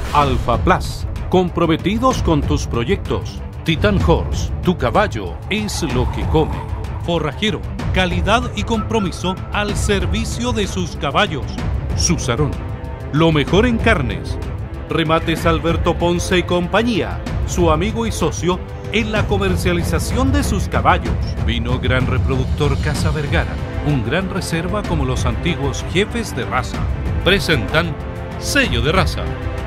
Alpha Plus, comprometidos con tus proyectos. Titan Horse, tu caballo es lo que come. Forrajero, calidad y compromiso al servicio de sus caballos. Susarón, lo mejor en carnes. Remates Alberto Ponce y compañía, su amigo y socio en la comercialización de sus caballos. Vino Gran Reproductor Casa Vergara, un gran reserva como los antiguos jefes de raza. Presentan Sello de Raza.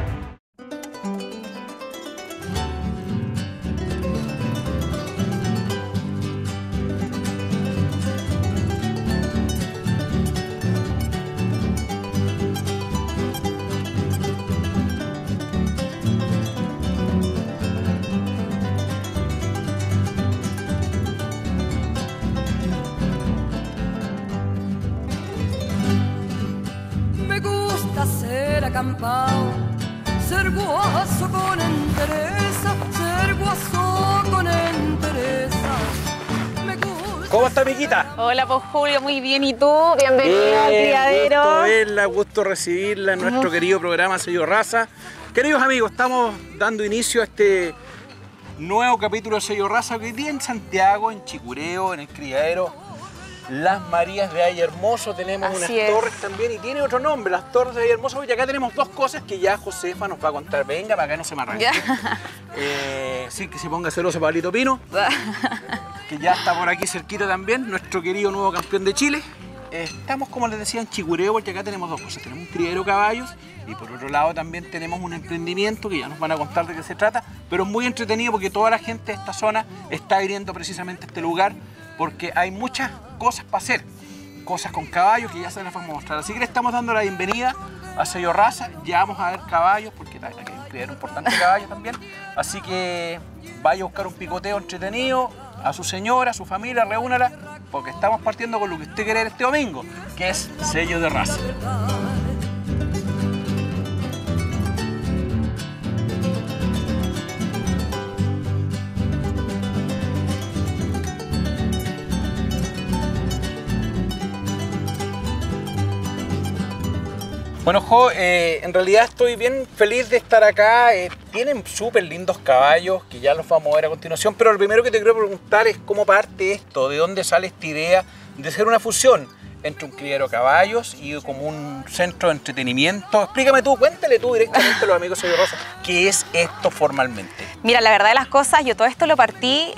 Ser guaso con entereza, ser guaso con entereza. ¿Cómo está, amiguita? Hola, pues Julio, muy bien. ¿Y tú? Bienvenido al criadero. Gusto verla, gusto recibirla en nuestro querido programa Sello Raza. Queridos amigos, estamos dando inicio a este nuevo capítulo de Sello Raza. Hoy día en Santiago, en Chicureo, en el criadero Las Marías de Ayermoso. Tenemos unas torres también y tiene otro nombre, las Torres de Ayermoso, porque acá tenemos dos cosas que ya Josefa nos va a contar. Venga, para acá no se me arranque. Sí, que se ponga celoso Pablito Pino, que ya está por aquí cerquita también, nuestro querido nuevo campeón de Chile. Estamos, como les decía, en Chicureo, porque acá tenemos dos cosas. Tenemos un criadero de caballos y por otro lado también tenemos un emprendimiento que ya nos van a contar de qué se trata, pero es muy entretenido porque toda la gente de esta zona está viniendo precisamente a este lugar porque hay muchas cosas para hacer, cosas con caballos que ya se las vamos a mostrar. Así que le estamos dando la bienvenida a Sello Raza. Ya vamos a ver caballos, porque aquí hay un criadero importante de caballos también. Así que vaya a buscar un picoteo entretenido, a su señora, a su familia, reúnala, porque estamos partiendo con lo que usted quiere ver este domingo, que es Sello de Raza. Bueno, Jo, en realidad estoy bien feliz de estar acá. Tienen súper lindos caballos que ya los vamos a ver a continuación, pero lo primero que te quiero preguntar es cómo parte esto, de dónde sale esta idea de ser una fusión entre un criadero de caballos y como un centro de entretenimiento. Explícame tú, cuéntale tú directamente a los amigos de Sello Raza, ¿qué es esto formalmente? Mira, la verdad de las cosas, yo todo esto lo partí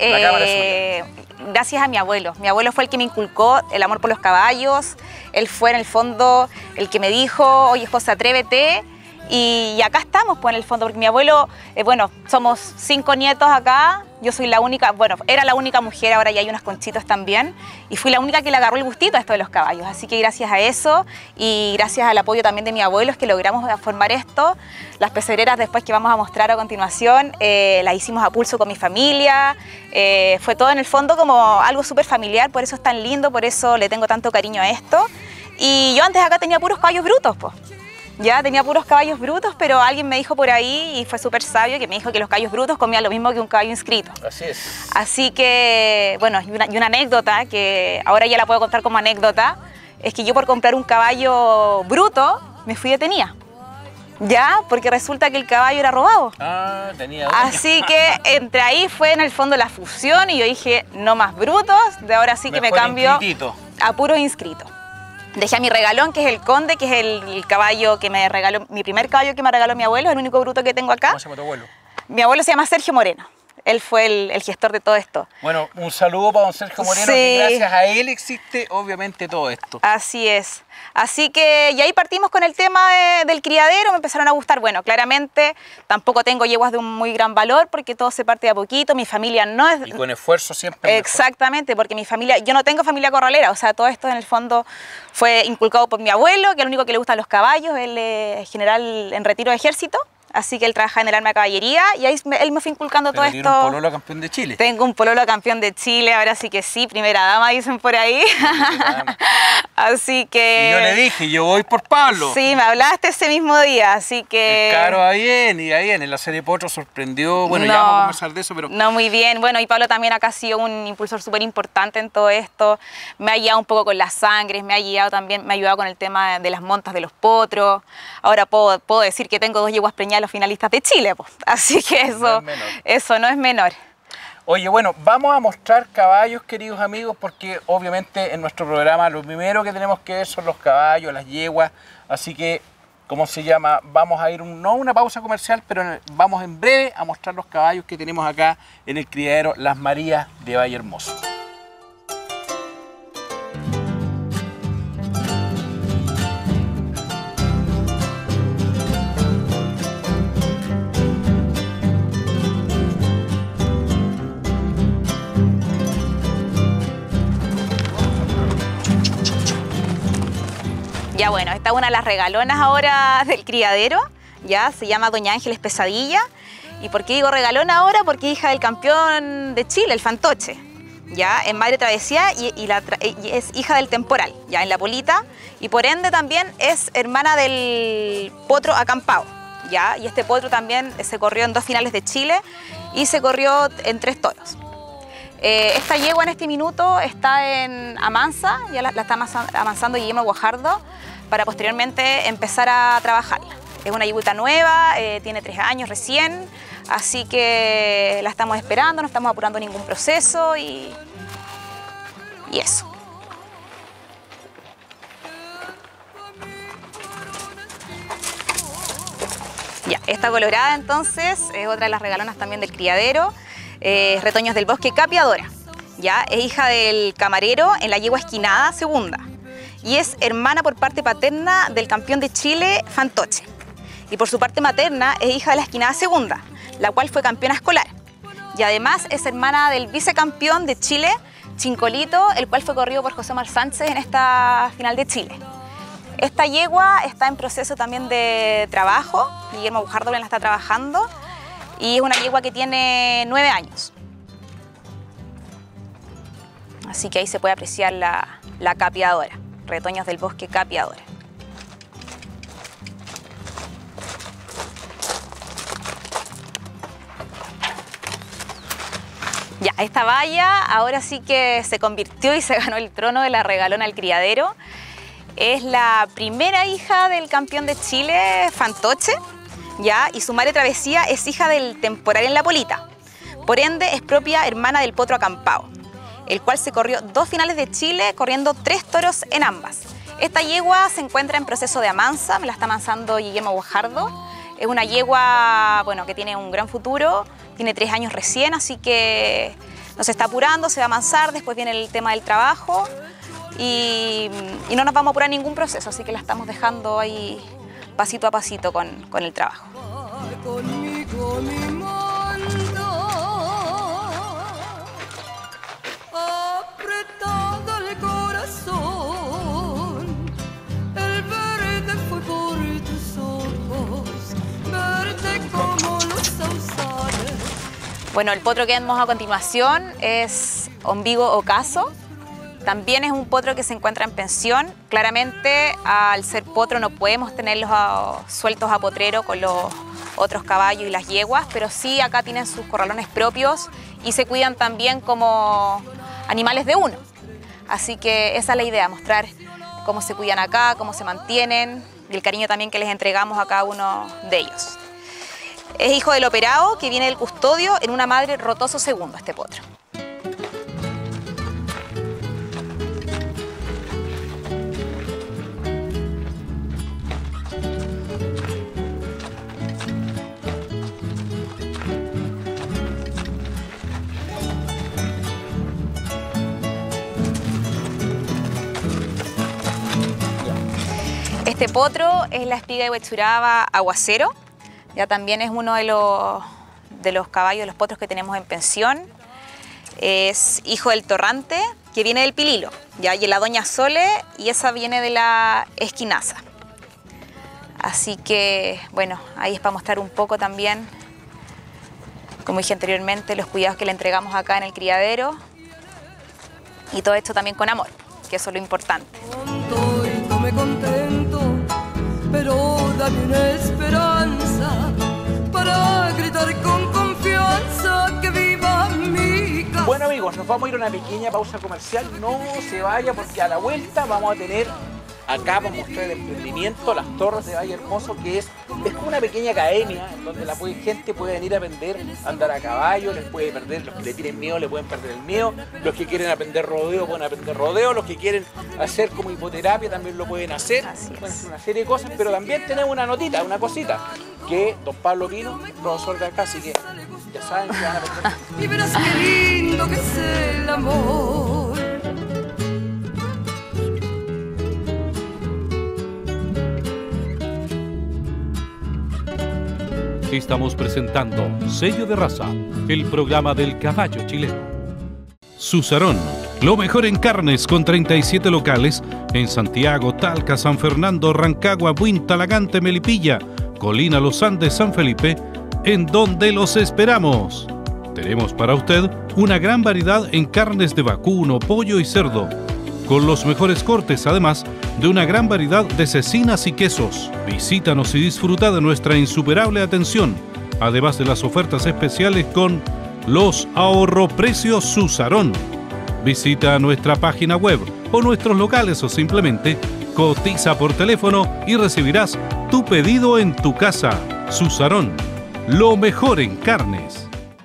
gracias a mi abuelo. Mi abuelo fue el que me inculcó el amor por los caballos. Él fue en el fondo el que me dijo, oye José, atrévete. Y acá estamos, pues en el fondo, porque mi abuelo, bueno, somos 5 nietos acá. Yo soy la única, bueno, era la única mujer, ahora ya hay unas conchitas también. Y fui la única que le agarró el gustito a esto de los caballos. Así que gracias a eso y gracias al apoyo también de mi abuelo es que logramos formar esto. Las pecebreras después que vamos a mostrar a continuación, las hicimos a pulso con mi familia. Fue todo en el fondo como algo súper familiar, por eso es tan lindo, por eso le tengo tanto cariño a esto. Y yo antes acá tenía puros caballos brutos, pues. Ya tenía puros caballos brutos, pero alguien me dijo por ahí, y fue súper sabio, que me dijo que los caballos brutos comían lo mismo que un caballo inscrito. Así es. Así que, bueno, y una anécdota, que ahora ya la puedo contar como anécdota, es que yo por comprar un caballo bruto me fui detenida. Ya, porque resulta que el caballo era robado. Ah, tenía. Así que entre ahí fue en el fondo la fusión y yo dije, no más brutos, de ahora sí que me cambio a puro inscrito. Dejé a mi regalón, que es el Conde, que es el caballo que me regaló, mi primer caballo que me regaló mi abuelo, el único bruto que tengo acá. ¿Cómo se llama tu abuelo? Mi abuelo se llama Sergio Moreno. Él fue el gestor de todo esto. Bueno, un saludo para don Sergio Moreno, que gracias a él existe obviamente todo esto. Así es. Así que, y ahí partimos con el tema del criadero, me empezaron a gustar. Bueno, claramente tampoco tengo yeguas de un muy gran valor porque todo se parte de a poquito, mi familia no es... Y con esfuerzo siempre. Exactamente, porque mi familia, yo no tengo familia corralera, o sea, todo esto en el fondo fue inculcado por mi abuelo, que es el único que le gustan los caballos, él es general en retiro de ejército. Así que él trabaja en el arma de caballería y ahí él me fue inculcando todo esto. ¿Tiene un pololo campeón de Chile? Tengo un pololo campeón de Chile, ahora sí que sí, primera dama dicen por ahí. Así que... Y yo le dije, yo voy por Pablo. Sí, me hablaste ese mismo día, así que... El Caro va bien y ahí en la serie Potro sorprendió, bueno, ya vamos a conversar de eso, pero... No, muy bien, bueno, y Pablo también acá ha sido un impulsor súper importante en todo esto, me ha guiado un poco con las sangres, me ha guiado también, me ha ayudado con el tema de las montas de los potros, ahora puedo decir que tengo 2 yeguas preñadas los finalistas de Chile, pues. Así que eso no es menor. Oye, bueno, vamos a mostrar caballos, queridos amigos, porque obviamente en nuestro programa lo primero que tenemos que ver son los caballos, las yeguas, así que, ¿cómo se llama? Vamos a ir, no a una pausa comercial, pero vamos en breve a mostrar los caballos que tenemos acá en el criadero Las Marías de Valle Hermoso. Ya bueno, esta es una de las regalonas ahora del criadero, ya se llama Doña Ángeles Pesadilla. ¿Y por qué digo regalona ahora? Porque es hija del campeón de Chile, el Fantoche, ya en Madre Travesía y es hija del Temporal, ya en La Polita, y por ende también es hermana del Potro Acampao, ya, y este potro también se corrió en 2 finales de Chile y se corrió en 3 toros. Esta yegua en este minuto está en amansa, ya la está amansando Guillermo Guajardo para posteriormente empezar a trabajarla. Es una yeguita nueva, tiene 3 años recién, así que la estamos esperando, no estamos apurando ningún proceso y eso. Ya, esta colorada entonces es otra de las regalonas también del criadero. Retoños del Bosque Capiadora, ya es hija del camarero en la yegua esquinada segunda y es hermana por parte paterna del campeón de Chile Fantoche y por su parte materna es hija de la esquinada segunda, la cual fue campeona escolar y además es hermana del vicecampeón de Chile Chincolito, el cual fue corrido por José Mar Sánchez en esta final de Chile. Esta yegua está en proceso también de trabajo, Guillermo Guajardo la está trabajando. Y es una yegua que tiene 9 años. Así que ahí se puede apreciar la capiadora, Retoños del Bosque Capiadora. Ya, esta valla ahora sí que se convirtió y se ganó el trono de la regalona al criadero. Es la primera hija del campeón de Chile, Fantoche. ¿Ya? Y su madre Travesía es hija del Temporal en La Polita. Por ende, es propia hermana del Potro Acampao, el cual se corrió 2 finales de Chile, corriendo 3 toros en ambas. Esta yegua se encuentra en proceso de amansa, me la está amansando Guillermo Guajardo. Es una yegua, bueno, que tiene un gran futuro, tiene 3 años recién, así que no se está apurando, se va a amansar, después viene el tema del trabajo y no nos vamos a apurar ningún proceso, así que la estamos dejando ahí pasito a pasito con el trabajo. Conmigo mi manda, apretado el corazón, el verde fue por tus ojos, verde como los sausales. Bueno, el potro que vemos a continuación es Ombigo Ocaso. También es un potro que se encuentra en pensión. Claramente, al ser potro no podemos tenerlos sueltos a potrero con los otros caballos y las yeguas, pero sí acá tienen sus corralones propios y se cuidan también como animales de uno. Así que esa es la idea, mostrar cómo se cuidan acá, cómo se mantienen y el cariño también que les entregamos a cada uno de ellos. Es hijo del operado que viene del custodio en una madre Rotoso segundo, este potro. Este potro es la espiga de Huechuraba Aguacero, ya también es uno de los caballos, de los potros que tenemos en pensión. Es hijo del Torrante, que viene del Pililo, ya, y la Doña Sole, y esa viene de la Esquinaza. Así que, bueno, ahí es para mostrar un poco también, como dije anteriormente, los cuidados que le entregamos acá en el criadero, y todo esto también con amor, que eso es lo importante. Me contento, pero dame una esperanza para gritar con confianza que viva mi casa. Bueno amigos, nos vamos a ir a una pequeña pausa comercial, no se vaya porque a la vuelta vamos a tener acá para mostrar el emprendimiento, las Torres de Valle Hermoso, que es como una pequeña academia en donde la gente puede venir a aprender a andar a caballo, los que le tienen miedo le pueden perder el miedo, los que quieren aprender rodeo pueden aprender rodeo, los que quieren hacer como hipoterapia también lo pueden hacer, pueden hacer una serie de cosas, pero también tenemos una notita, una cosita, que don Pablo Pino, profesor de acá, así que ya saben que van a aprender. Y verás qué lindo que es el amor. Estamos presentando Sello de Raza, el programa del caballo chileno. Susarón, lo mejor en carnes con 37 locales en Santiago, Talca, San Fernando, Rancagua, Buin, Talagante, Melipilla, Colina, Los Andes, San Felipe, en donde los esperamos. Tenemos para usted una gran variedad en carnes de vacuno, pollo y cerdo, con los mejores cortes, además de una gran variedad de cecinas y quesos. Visítanos y disfruta de nuestra insuperable atención, además de las ofertas especiales con los ahorroprecios Susarón. Visita nuestra página web o nuestros locales o simplemente cotiza por teléfono y recibirás tu pedido en tu casa. Susarón, lo mejor en carnes.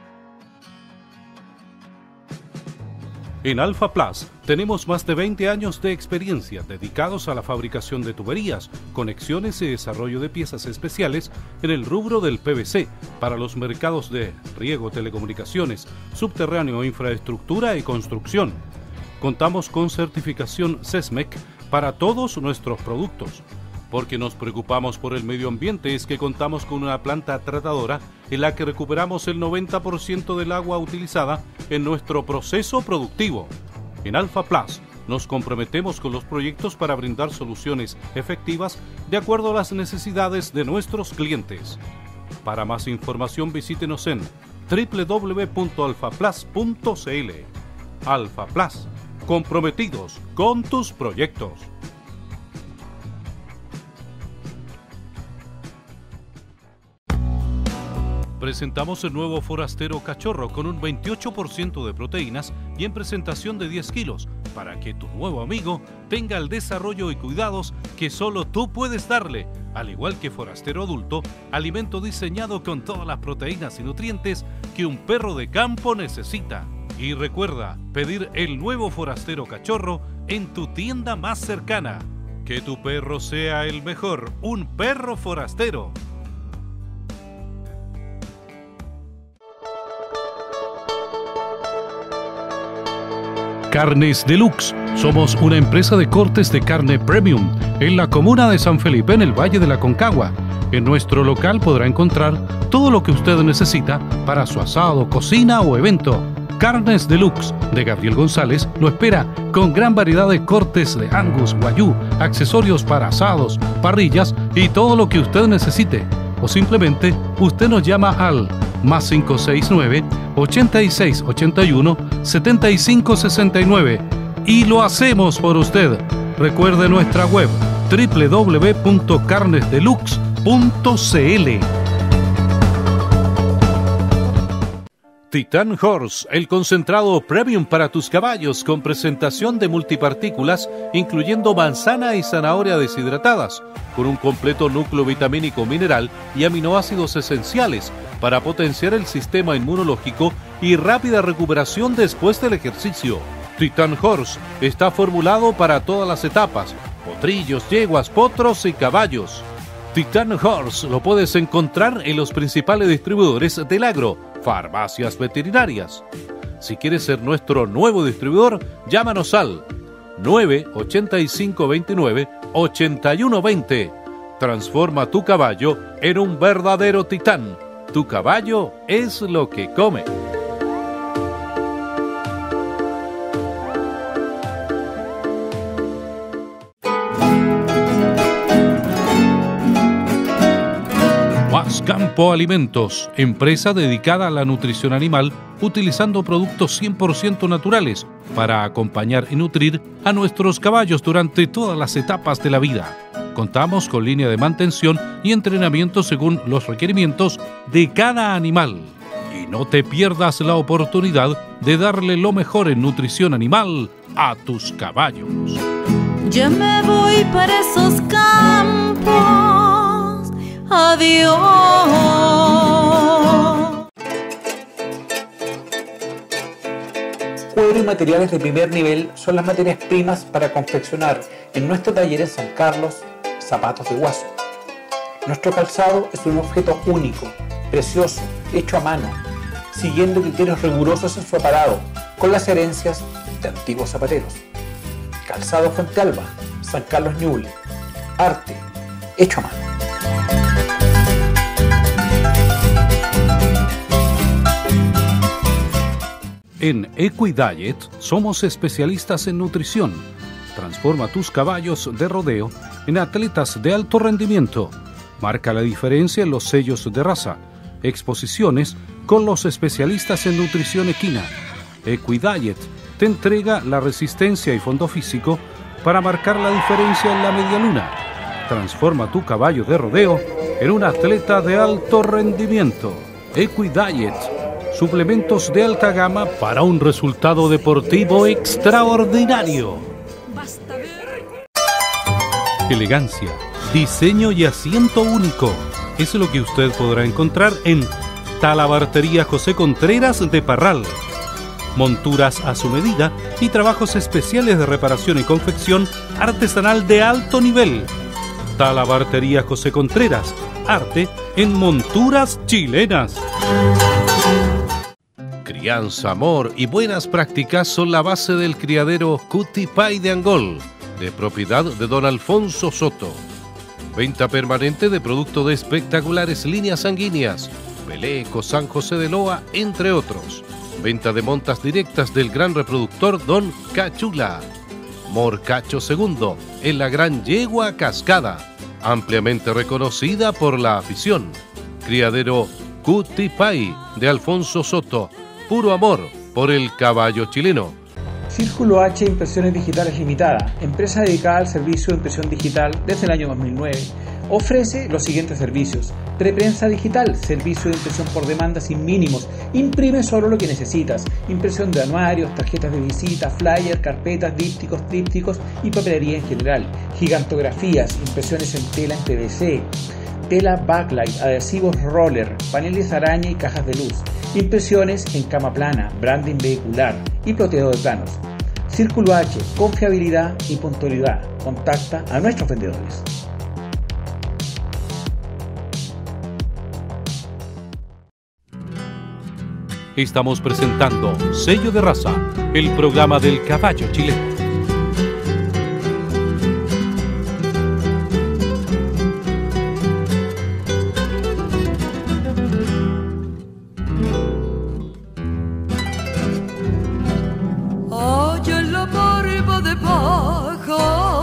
En Alfa Plus tenemos más de 20 años de experiencia dedicados a la fabricación de tuberías, conexiones y desarrollo de piezas especiales en el rubro del PVC para los mercados de riego, telecomunicaciones, subterráneo, infraestructura y construcción. Contamos con certificación SESMEC para todos nuestros productos. Porque nos preocupamos por el medio ambiente es que contamos con una planta tratadora en la que recuperamos el 90% del agua utilizada en nuestro proceso productivo. En Alfa Plus nos comprometemos con los proyectos para brindar soluciones efectivas de acuerdo a las necesidades de nuestros clientes. Para más información visítenos en www.alfaplus.cl. Alfa Plus, comprometidos con tus proyectos. Presentamos el nuevo Forastero Cachorro con un 28% de proteínas y en presentación de 10 kilos para que tu nuevo amigo tenga el desarrollo y cuidados que solo tú puedes darle. Al igual que Forastero Adulto, alimento diseñado con todas las proteínas y nutrientes que un perro de campo necesita. Y recuerda pedir el nuevo Forastero Cachorro en tu tienda más cercana. Que tu perro sea el mejor, un perro forastero. Carnes Deluxe. Somos una empresa de cortes de carne premium en la comuna de San Felipe, en el Valle de la Concagua. En nuestro local podrá encontrar todo lo que usted necesita para su asado, cocina o evento. Carnes Deluxe de Gabriel González lo espera con gran variedad de cortes de Angus, Wagyu, accesorios para asados, parrillas y todo lo que usted necesite. O simplemente usted nos llama al más 569-8681-7569 y lo hacemos por usted. Recuerde nuestra web www.carnesdeluxe.cl. Titan Horse, el concentrado premium para tus caballos con presentación de multipartículas, incluyendo manzana y zanahoria deshidratadas, con un completo núcleo vitamínico mineral y aminoácidos esenciales para potenciar el sistema inmunológico y rápida recuperación después del ejercicio. Titan Horse está formulado para todas las etapas: potrillos, yeguas, potros y caballos. Titan Horse lo puedes encontrar en los principales distribuidores del agro, farmacias veterinarias. Si quieres ser nuestro nuevo distribuidor, llámanos al 98529-8120. Transforma tu caballo en un verdadero titán. Tu caballo es lo que come. Campo Alimentos, empresa dedicada a la nutrición animal, utilizando productos 100% naturales para acompañar y nutrir a nuestros caballos durante todas las etapas de la vida. Contamos con línea de mantención y entrenamiento según los requerimientos de cada animal. Y no te pierdas la oportunidad de darle lo mejor en nutrición animal a tus caballos. Ya me voy para esos campos. Adiós. Cuero y materiales de primer nivel son las materias primas para confeccionar en nuestro taller en San Carlos zapatos de Guaso. Nuestro calzado es un objeto único, precioso, hecho a mano, siguiendo criterios rigurosos en su aparado, con las herencias de antiguos zapateros. Calzado Fuente Alba, San Carlos Ñuble. Arte, hecho a mano. En Equidiet somos especialistas en nutrición. Transforma tus caballos de rodeo en atletas de alto rendimiento. Marca la diferencia en los sellos de raza. Exposiciones con los especialistas en nutrición equina. Equidiet te entrega la resistencia y fondo físico para marcar la diferencia en la medialuna. Transforma tu caballo de rodeo en un atleta de alto rendimiento. Equidiet, suplementos de alta gama para un resultado deportivo extraordinario. Elegancia, diseño y asiento único es lo que usted podrá encontrar en Talabartería José Contreras de Parral. Monturas a su medida y trabajos especiales de reparación y confección artesanal de alto nivel. Talabartería José Contreras, arte en monturas chilenas. Crianza, amor y buenas prácticas son la base del criadero Cutipay de Angol, de propiedad de don Alfonso Soto. Venta permanente de productos de espectaculares líneas sanguíneas, Peleco, San José de Loa, entre otros. Venta de montas directas del gran reproductor Don Cachula. Morcacho II, en la Gran Yegua Cascada, ampliamente reconocida por la afición. Criadero Cutipay de Alfonso Soto, puro amor por el caballo chileno. Círculo H Impresiones Digitales Limitada, empresa dedicada al servicio de impresión digital desde el año 2009. Ofrece los siguientes servicios: preprensa digital, servicio de impresión por demanda sin mínimos, imprime solo lo que necesitas, impresión de anuarios, tarjetas de visita, flyers, carpetas, dípticos, trípticos y papelería en general, gigantografías, impresiones en tela en PVC, tela backlight, adhesivos roller, paneles araña y cajas de luz, impresiones en cama plana, branding vehicular y ploteo de planos. Círculo H, confiabilidad y puntualidad. Contacta a nuestros vendedores. Estamos presentando Sello de Raza, el programa del caballo chileno. Allá en la barba de paja,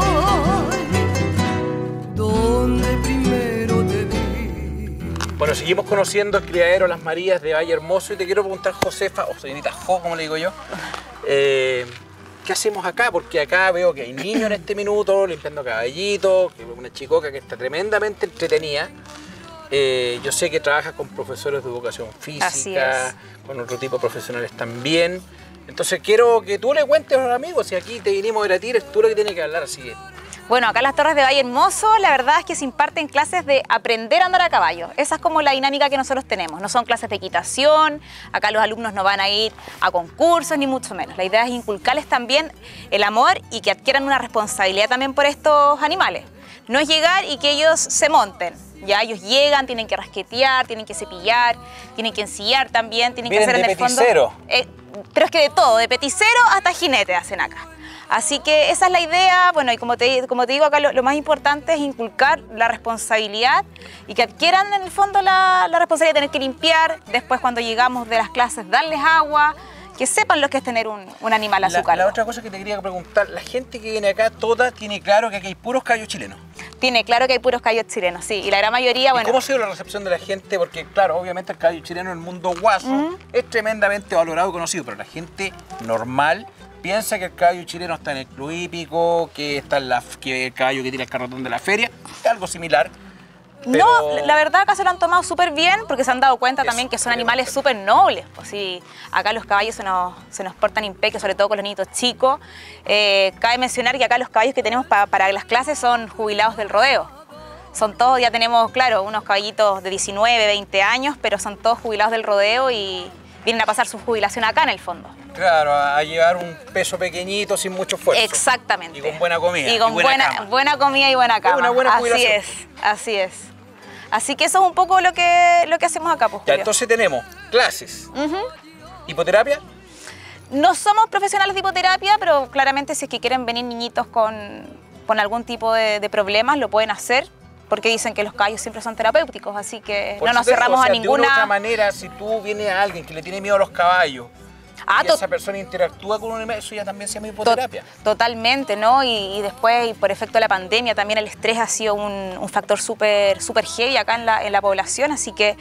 donde primero te vi. Bueno, seguimos conociendo el criadero Las Marías de Valle Hermoso y te quiero preguntar, Josefa, o señorita Jo, como le digo yo, ¿qué hacemos acá? Porque acá veo que hay niños en este minuto limpiando caballitos, que una chicoca que está tremendamente entretenida. Yo sé que trabajas con profesores de educación física, con otro tipo de profesionales también. Entonces quiero que tú le cuentes a los amigos, si aquí te vinimos a gratis, eres tú lo que tienes que hablar, así que... Bueno, acá en las Torres de Valle Hermoso, la verdad es que se imparten clases de aprender a andar a caballo. Esa es como la dinámica que nosotros tenemos. No son clases de equitación, acá los alumnos no van a ir a concursos, ni mucho menos. La idea es inculcarles también el amor y que adquieran una responsabilidad también por estos animales. No es llegar y que ellos se monten. Ya ellos llegan, tienen que rasquetear, tienen que cepillar, tienen que ensillar también, tienen que hacer en el fondo... pero es que de todo, de peticero hasta jinete hacen acá. Así que esa es la idea, bueno, y como te digo acá, lo más importante es inculcar la responsabilidad y que adquieran en el fondo la responsabilidad de tener que limpiar, después cuando llegamos de las clases darles agua, que sepan lo que es tener un animal a su cargo. La otra cosa que te quería preguntar, la gente que viene acá toda tiene claro que aquí hay puros caballos chilenos. Tiene claro que hay puros caballos chilenos, sí, y la gran mayoría, bueno... ¿Y cómo ha sido la recepción de la gente? Porque claro, obviamente el caballo chileno en el mundo guaso es tremendamente valorado y conocido, pero la gente normal piensa que el caballo chileno está en el club hípico, que está que el caballo que tira el carrotón de la feria, es algo similar. Pero... No, la verdad acá se lo han tomado súper bien porque se han dado cuenta también que son animales súper nobles. Pues sí, acá los caballos se nos portan impecables, sobre todo con los niños chicos. Cabe mencionar que acá los caballos que tenemos para las clases son jubilados del rodeo. Son todos, ya tenemos, claro, unos caballitos de 19, 20 años, pero son todos jubilados del rodeo y vienen a pasar su jubilación acá en el fondo. Claro, a llevar un peso pequeñito sin mucho esfuerzo. Exactamente. Y con buena comida. Y con buena comida y buena cama. Una buena jubilación. Así es. Así que eso es un poco lo que hacemos acá, pues, Ya, Julio. entonces tenemos clases, hipoterapia. No somos profesionales de hipoterapia, pero claramente si es que quieren venir niñitos con algún tipo de problemas, lo pueden hacer, porque dicen que los caballos siempre son terapéuticos, así que Por no nos supuesto, cerramos o sea, a de ninguna... una u otra manera, si tú vienes a alguien que le tiene miedo a los caballos, y esa persona interactúa con un animal, eso ya también se llama hipoterapia. Totalmente, ¿no? Y después, y por efecto de la pandemia, también el estrés ha sido un factor súper heavy acá en la población, así que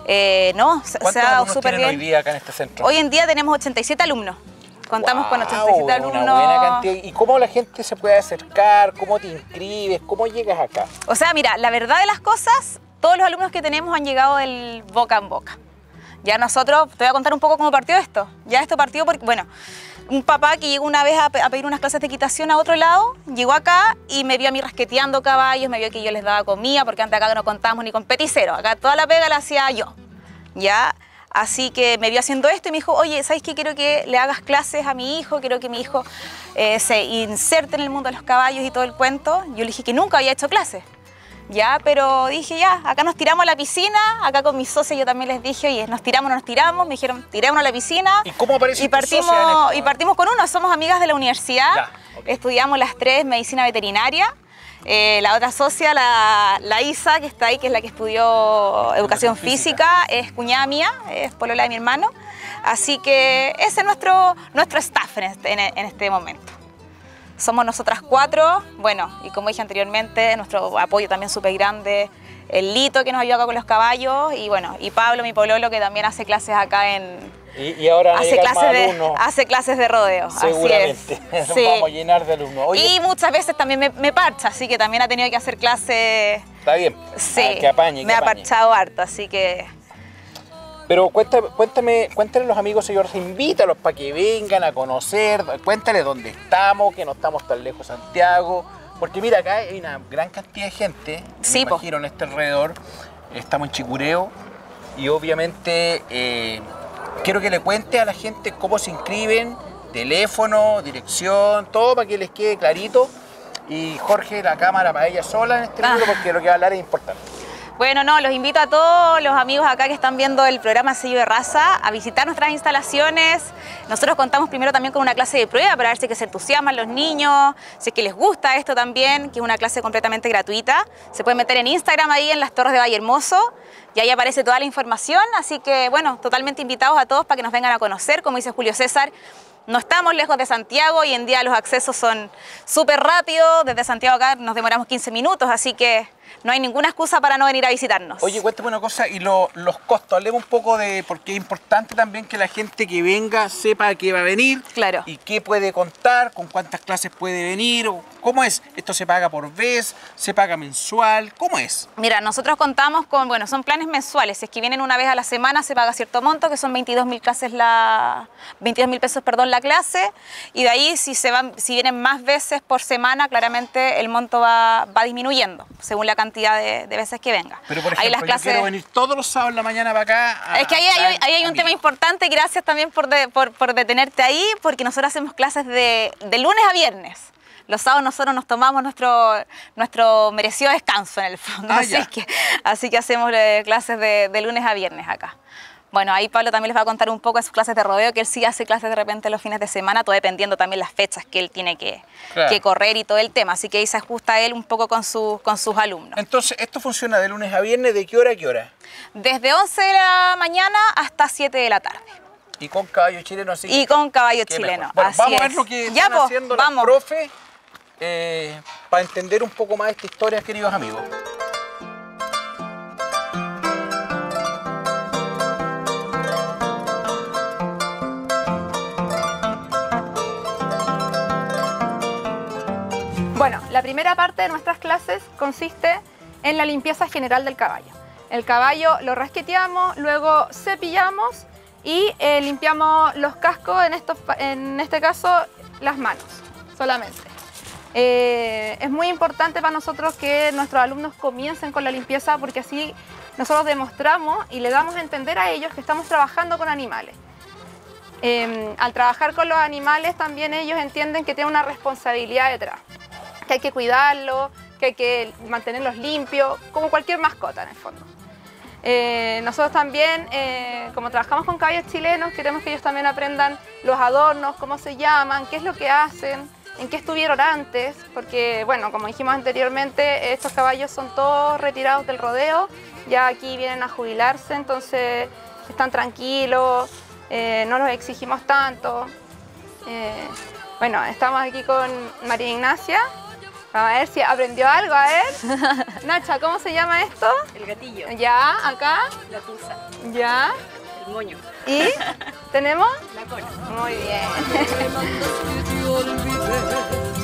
no, se ha dado súper bien. Hoy día acá en este centro? Hoy en día tenemos 87 alumnos. Contamos con 87 alumnos. Una buena cantidad. ¿Y cómo la gente se puede acercar? ¿Cómo te inscribes? ¿Cómo llegas acá? O sea, mira, la verdad de las cosas, todos los alumnos que tenemos han llegado del boca en boca. Ya nosotros, te voy a contar un poco cómo partió esto. Ya esto partió porque, bueno, un papá que llegó una vez a pedir unas clases de equitación a otro lado, llegó acá y me vio a mí rasqueteando caballos, me vio que yo les daba comida, porque antes acá no contábamos ni con peticero, acá toda la pega la hacía yo, ¿ya? Así que me vio haciendo esto y me dijo, oye, ¿sabes qué? Quiero que le hagas clases a mi hijo, quiero que mi hijo se inserte en el mundo de los caballos y todo el cuento. Yo le dije que nunca había hecho clases. Ya, pero dije ya, acá nos tiramos a la piscina, acá con mis socios yo también les dije, oye, nos tiramos, no nos tiramos, me dijeron, tirémonos a la piscina. ¿Y cómo aparecen tus socios en partimos, esto? y partimos con uno, somos amigas de la universidad, Ya, ok. Estudiamos las tres medicina veterinaria, la otra socia, la Isa, que está ahí, que es la que estudió educación física, es cuñada mía, es polola de mi hermano, así que ese es nuestro staff en este momento. Somos nosotras cuatro, bueno, y como dije anteriormente, nuestro apoyo también súper grande, el Lito que nos ayuda acá con los caballos, y bueno, y Pablo, mi pololo, que también hace clases acá Y ahora hace clases de rodeo. Seguramente. Así es. Nos Sí. vamos a llenar de alumnos. Oye, Y muchas veces también me parcha, así que también ha tenido que hacer clases. está bien. Sí, Que apañe, me ha parchado harto, así que... Pero cuéntale a los amigos, señor, invítalos para que vengan a conocer, cuéntale dónde estamos, que no estamos tan lejos de Santiago, porque mira, acá hay una gran cantidad de gente, Sí, me po. imagino en este alrededor, estamos en Chicureo, y obviamente quiero que le cuente a la gente cómo se inscriben, teléfono, dirección, todo para que les quede clarito, y Jorge, la cámara para ella sola en este libro, porque lo que va a hablar es importante. Bueno, no, los invito a todos los amigos acá que están viendo el programa Sello de Raza a visitar nuestras instalaciones. Nosotros contamos primero también con una clase de prueba para ver si es que se entusiasman los niños, si es que les gusta esto también, que es una clase completamente gratuita. Se pueden meter en Instagram ahí en las Torres de Valle Hermoso y ahí aparece toda la información. Así que, bueno, totalmente invitados a todos para que nos vengan a conocer. Como dice Julio César, no estamos lejos de Santiago, hoy en día los accesos son súper rápidos. Desde Santiago acá nos demoramos 15 minutos, así que no hay ninguna excusa para no venir a visitarnos. Oye, cuéntame una cosa, y los costos, hablemos un poco de, porque es importante también que la gente que venga sepa a qué va a venir, Claro. y qué puede contar, con cuántas clases puede venir, o cómo es, esto se paga por vez, se paga mensual, ¿cómo es? Mira, nosotros contamos con, bueno, son planes mensuales. Si es que vienen una vez a la semana se paga cierto monto, que son 22.000 pesos, perdón, la clase. Y de ahí, si vienen más veces por semana, claramente el monto va disminuyendo, según la cantidad de veces que venga. Pero por Ahí ejemplo, las yo clases... quiero venir todos los sábados en la mañana para acá. Es que ahí hay un tema importante, gracias también por detenerte ahí, porque nosotros hacemos clases de lunes a viernes. Los sábados nosotros nos tomamos nuestro merecido descanso en el fondo, así que hacemos clases de lunes a viernes acá. Bueno, ahí Pablo también les va a contar un poco de sus clases de rodeo, que él sí hace clases de repente los fines de semana, todo dependiendo también las fechas que él tiene que correr y todo el tema, así que ahí se ajusta él un poco con sus alumnos. Entonces, ¿esto funciona de lunes a viernes? ¿De qué hora a qué hora? Desde 11 de la mañana hsta 7 de la tarde. Y con caballo chileno, así. Y con caballo qué chileno. mejor. Bueno, así vamos a ver es. lo que Ya, están po, haciendo vamos. los profes para entender un poco más esta historia, queridos amigos. Bueno, la primera parte de nuestras clases consiste en la limpieza general del caballo. El caballo lo rasqueteamos, luego cepillamos y limpiamos los cascos, en este caso las manos solamente. Es muy importante para nosotros que nuestros alumnos comiencen con la limpieza porque así nosotros demostramos y le damos a entender a ellos que estamos trabajando con animales. Al trabajar con los animales también ellos entienden que tienen una responsabilidad detrás, que hay que cuidarlos, que hay que mantenerlos limpios, como cualquier mascota en el fondo. Nosotros también, como trabajamos con caballos chilenos, queremos que ellos también aprendan los adornos, cómo se llaman, qué es lo que hacen, en qué estuvieron antes, porque bueno, como dijimos anteriormente, estos caballos son todos retirados del rodeo, ya aquí vienen a jubilarse, entonces están tranquilos, no los exigimos tanto. Bueno, estamos aquí con María Ignacia. Vamos a ver si aprendió algo, a ver. Nacha, ¿cómo se llama esto? El gatillo. Ya, acá. La tusa. Ya. El moño. ¿Y tenemos? La cola. Muy bien. Me mandas que te olvide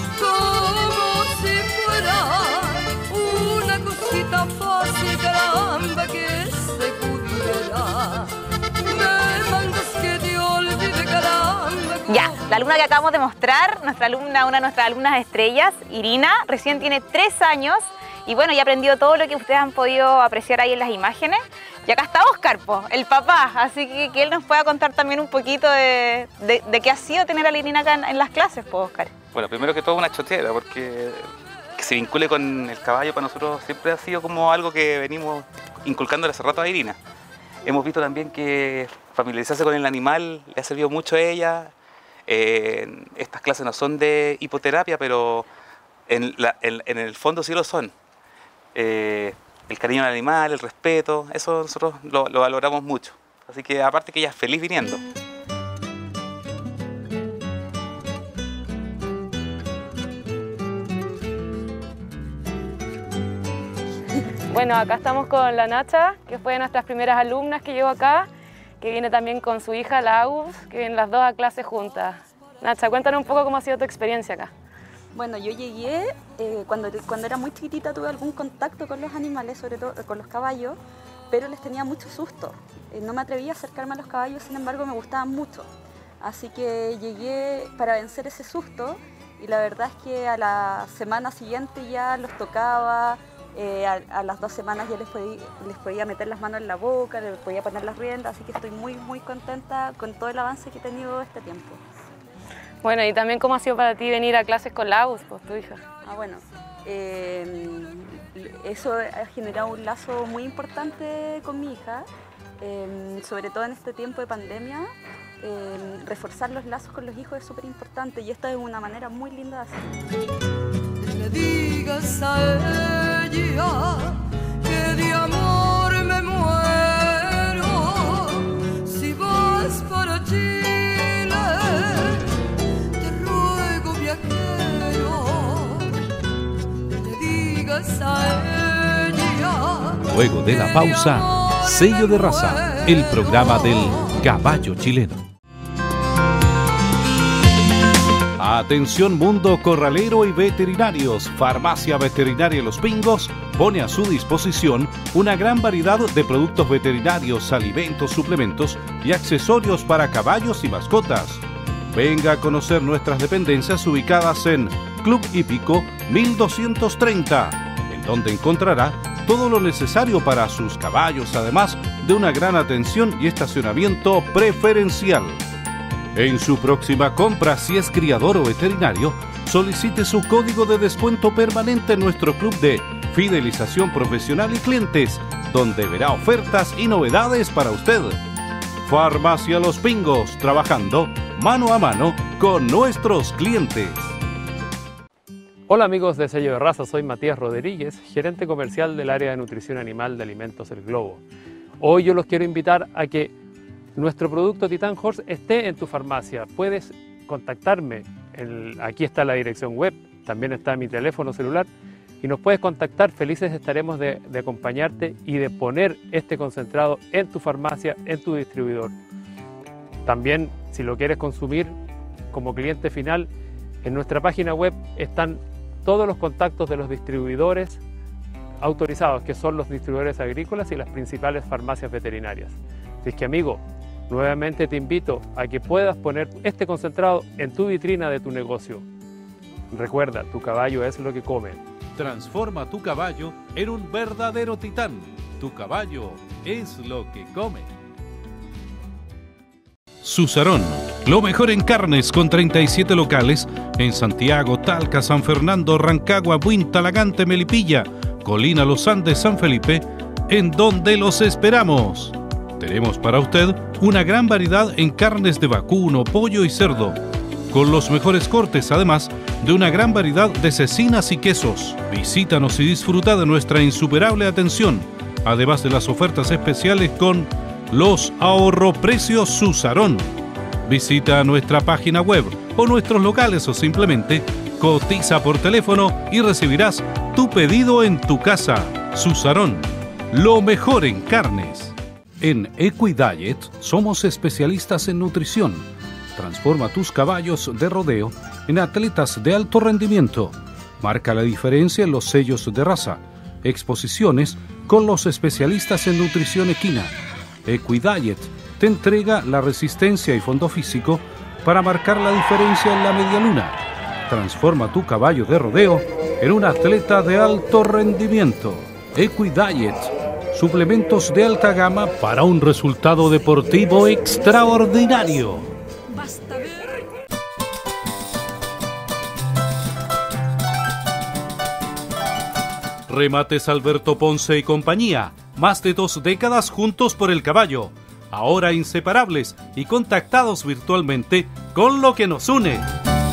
como si fuera una cosita fácil, caramba, que se pudiera. Me mandas que te olvide, caramba. Ya, la alumna que acabamos de mostrar, nuestra alumna, una de nuestras alumnas estrellas, Irina, recién tiene 3 años y bueno, ya aprendió todo lo que ustedes han podido apreciar ahí en las imágenes. Y acá está Óscar, el papá, así que él nos pueda contar también un poquito de qué ha sido tener a la Irina acá en las clases, Óscar. Bueno, primero que todo una chotera, porque que se vincule con el caballo para nosotros siempre ha sido como algo que venimos inculcándole hace rato a Irina. Hemos visto también que familiarizarse con el animal le ha servido mucho a ella. Estas clases no son de hipoterapia, pero en el fondo sí lo son. El cariño al animal, el respeto, eso nosotros lo valoramos mucho. Así que aparte que ella es feliz viniendo. Bueno, acá estamos con la Nacha, que fue de nuestras primeras alumnas que llegó acá, que viene también con su hija, la Agus, que vienen las dos a clase juntas. Nacha, cuéntanos un poco cómo ha sido tu experiencia acá. Bueno, yo llegué, cuando era muy chiquitita tuve algún contacto con los animales, sobre todo con los caballos, pero les tenía mucho susto. No me atrevía a acercarme a los caballos, sin embargo me gustaban mucho. Así que llegué para vencer ese susto y la verdad es que a la semana siguiente ya los tocaba, a las 2 semanas ya les podía meter las manos en la boca, les podía poner las riendas, así que estoy muy contenta con todo el avance que he tenido este tiempo. Bueno, y también cómo ha sido para ti venir a clases con la Agus, tu hija. Bueno, eso ha generado un lazo muy importante con mi hija, sobre todo en este tiempo de pandemia. Reforzar los lazos con los hijos es súper importante y esta es una manera muy linda de hacerlo. Le digas a ella que de amor me muero si vas para Chile, te ruego viajero, le digas a ella. Luego de la pausa, Sello de Raza, el programa del caballo chileno. Atención mundo corralero y veterinarios, Farmacia Veterinaria Los Pingos pone a su disposición una gran variedad de productos veterinarios, alimentos, suplementos y accesorios para caballos y mascotas. Venga a conocer nuestras dependencias ubicadas en Club Hípico 1230, en donde encontrará todo lo necesario para sus caballos, además de una gran atención y estacionamiento preferencial. En su próxima compra, si es criador o veterinario, solicite su código de descuento permanente en nuestro club de fidelización profesional y clientes, donde verá ofertas y novedades para usted. Farmacia Los Pingos, trabajando mano a mano con nuestros clientes. Hola amigos de Sello de Raza, soy Matías Rodríguez, gerente comercial del área de nutrición animal de Alimentos El Globo. Hoy yo los quiero invitar a que nuestro producto Titan Horse esté en tu farmacia. Puedes contactarme, aquí está la dirección web, también está mi teléfono celular y nos puedes contactar. Felices estaremos de acompañarte y de poner este concentrado en tu farmacia, en tu distribuidor. También, si lo quieres consumir como cliente final, en nuestra página web están todos los contactos de los distribuidores autorizados, que son los distribuidores agrícolas y las principales farmacias veterinarias. Así es que, amigo, nuevamente te invito a que puedas poner este concentrado en tu vitrina de tu negocio. Recuerda, tu caballo es lo que come. Transforma tu caballo en un verdadero titán. Tu caballo es lo que come. Susarón, lo mejor en carnes con 37 locales en Santiago, Talca, San Fernando, Rancagua, Buin, Talagante, Melipilla, Colina, Los Andes, San Felipe, en donde los esperamos. Tenemos para usted una gran variedad en carnes de vacuno, pollo y cerdo, con los mejores cortes, además de una gran variedad de cecinas y quesos. Visítanos y disfruta de nuestra insuperable atención, además de las ofertas especiales con los ahorroprecios Susarón. Visita nuestra página web o nuestros locales o simplemente cotiza por teléfono y recibirás tu pedido en tu casa. Susarón, lo mejor en carnes. En Equidiet somos especialistas en nutrición. Transforma tus caballos de rodeo en atletas de alto rendimiento. Marca la diferencia en los sellos de raza. Exposiciones con los especialistas en nutrición equina. Equidiet te entrega la resistencia y fondo físico para marcar la diferencia en la medialuna. Transforma tu caballo de rodeo en un atleta de alto rendimiento. Equidiet, suplementos de alta gama para un resultado deportivo extraordinario. Basta ver. Remates Alberto Ponce y compañía. Más de 2 décadas juntos por el caballo. Ahora inseparables y contactados virtualmente con lo que nos une.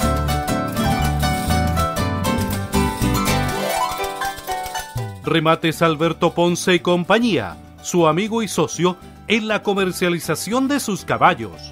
Remates Alberto Ponce y compañía. Su amigo y socio en la comercialización de sus caballos.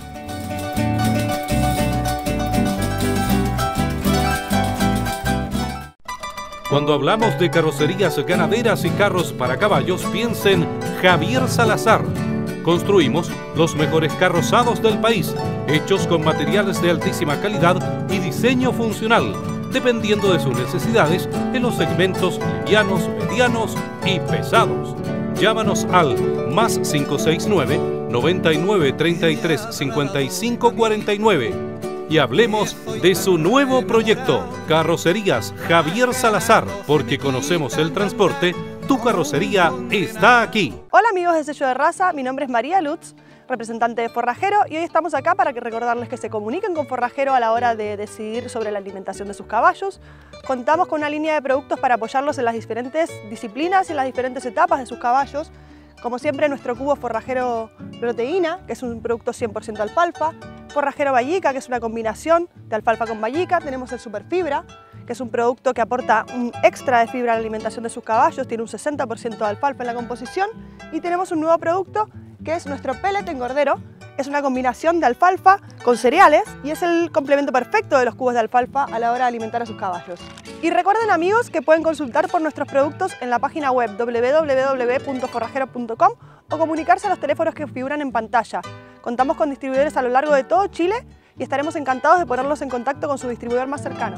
Cuando hablamos de carrocerías ganaderas y carros para caballos, piensen Javier Salazar. Construimos los mejores carrozados del país, hechos con materiales de altísima calidad y diseño funcional, dependiendo de sus necesidades en los segmentos livianos, medianos y pesados. Llámanos al más 569 99 33 55 49 y hablemos de su nuevo proyecto, Carrocerías Javier Salazar, porque conocemos el transporte, tu carrocería está aquí. Hola amigos de Sello de Raza, mi nombre es María Lutz, representante de Forrajero, y hoy estamos acá para recordarles que se comuniquen con Forrajero a la hora de decidir sobre la alimentación de sus caballos. Contamos con una línea de productos para apoyarlos en las diferentes disciplinas y en las diferentes etapas de sus caballos. Como siempre, nuestro cubo Forrajero Proteína, que es un producto 100% alfalfa, Forrajero Vallica, que es una combinación de alfalfa con vallica, tenemos el Superfibra, que es un producto que aporta un extra de fibra a la alimentación de sus caballos, tiene un 60% de alfalfa en la composición, y tenemos un nuevo producto que es nuestro pellet engordero. Es una combinación de alfalfa con cereales y es el complemento perfecto de los cubos de alfalfa a la hora de alimentar a sus caballos. Y recuerden amigos que pueden consultar por nuestros productos en la página web www.forrajero.com o comunicarse a los teléfonos que figuran en pantalla. Contamos con distribuidores a lo largo de todo Chile y estaremos encantados de ponerlos en contacto con su distribuidor más cercano.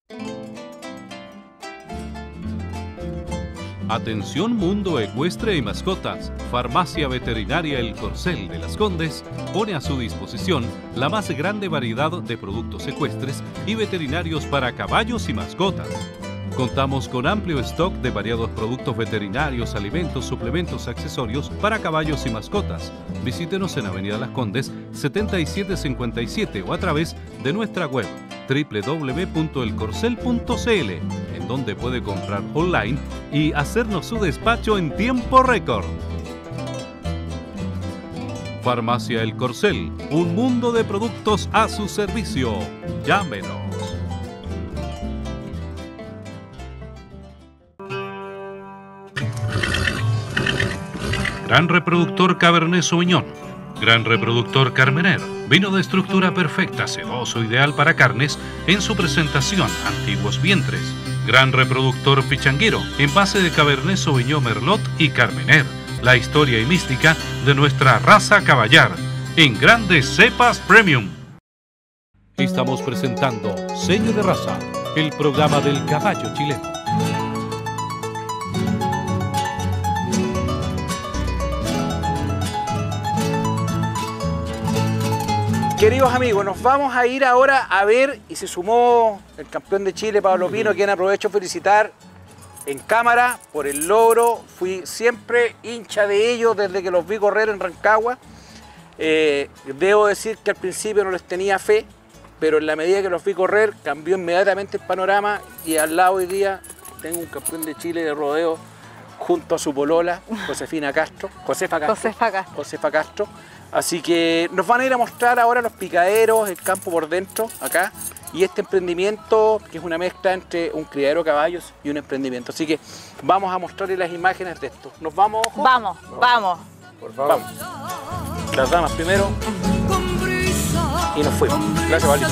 Atención mundo ecuestre y mascotas. Farmacia Veterinaria El Corcel de Las Condes pone a su disposición la más grande variedad de productos ecuestres y veterinarios para caballos y mascotas. Contamos con amplio stock de variados productos veterinarios, alimentos, suplementos, accesorios para caballos y mascotas. Visítenos en Avenida Las Condes 7757 o a través de nuestra web www.elcorcel.cl, en donde puede comprar online y hacernos su despacho en tiempo récord. Farmacia El Corcel, un mundo de productos a su servicio. Llámenos. Gran reproductor Cabernet Sauvignon, gran reproductor Carmener, vino de estructura perfecta, sedoso, ideal para carnes en su presentación, antiguos vientres. Gran reproductor Pichanguero, en base de Cabernet Sauvignon Merlot y Carmener, la historia y mística de nuestra raza caballar, en grandes cepas premium. Estamos presentando Sello de Raza, el programa del caballo chileno. Queridos amigos, nos vamos a ir ahora a ver, y se sumó el campeón de Chile, Pablo Pino, a quien aprovecho felicitar en cámara por el logro. Fui siempre hincha de ellos desde que los vi correr en Rancagua. Debo decir que al principio no les tenía fe, pero en la medida que los vi correr cambió inmediatamente el panorama y al lado hoy día tengo un campeón de Chile de rodeo junto a su polola, Josefa Castro. Así que nos van a ir a mostrar ahora los picaderos, el campo por dentro, acá, y este emprendimiento que es una mezcla entre un criadero de caballos y un emprendimiento. Así que vamos a mostrarles las imágenes de esto. ¿Nos vamos, Ojo? Vamos. Por favor. Vamos. Las damas primero. Y nos fuimos. Gracias, Valito.